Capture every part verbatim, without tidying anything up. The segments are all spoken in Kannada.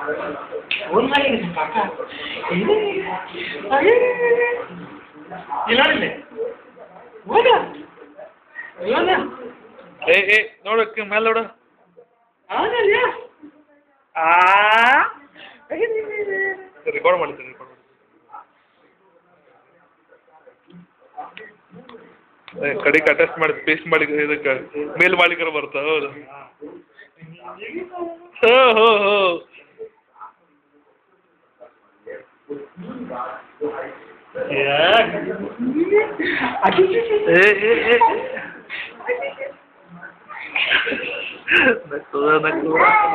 ಫೋನ್ ಮಾಡಿ ಕಾಕ ಇಲ್ಲ ಹೋದ ಹೋದ ಏ ಏ ನೋಡಕ್ಕೆ ಮೇಲೆ ನೋಡು ಅವನಲ್ಲ ಆ ರೆಕಾರ್ಡ್ ಮಾಡ್ತೀನಿ ರೆಕಾರ್ಡ್ ಕಡೆಗೆ ಅಟ್ಯಾಚ್ ಮಾಡಿ ಪೇಸ್ಟ್ ಮಾಡಿ ಇದಕ್ಕೆ ಮೇಲ್ ಮಾಡ್ಲಿಕ್ಕೆ ಬರ್ತಾವ ಹೌದು ಹೋ ಹೋ ಹೋ ನಕ್ಕುವ ನಕ್ಕುವ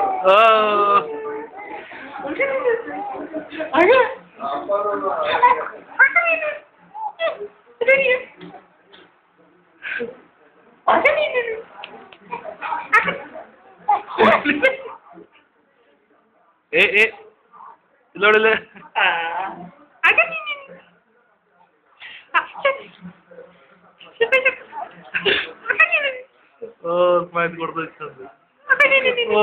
ಏ ಏ ಇಲ್ಲ ನೋಡಿಲ್ಲ ಓ ಸ್ಮೈಲ್ ಕೊಡ್ಬೇಕು ಓ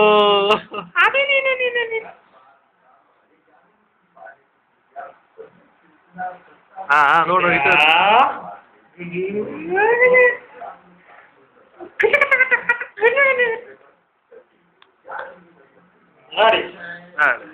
ಹಾ ಹಾ ನೋಡು ನೋಡಿ ಹಾಂ